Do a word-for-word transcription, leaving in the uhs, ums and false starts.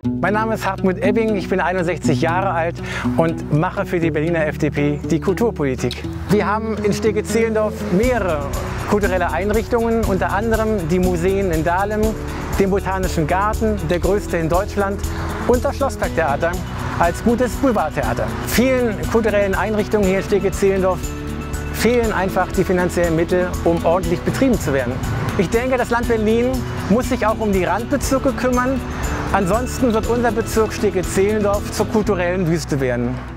Mein Name ist Hartmut Ebbing, ich bin einundsechzig Jahre alt und mache für die Berliner F D P die Kulturpolitik. Wir haben in Steglitz-Zehlendorf mehrere kulturelle Einrichtungen, unter anderem die Museen in Dahlem, den Botanischen Garten, der größte in Deutschland, und das Schlossparktheater als gutes Boulevardtheater. Vielen kulturellen Einrichtungen hier in Steglitz-Zehlendorf fehlen einfach die finanziellen Mittel, um ordentlich betrieben zu werden. Ich denke, das Land Berlin muss sich auch um die Randbezirke kümmern. Ansonsten wird unser Bezirk Steglitz-Zehlendorf zur kulturellen Wüste werden.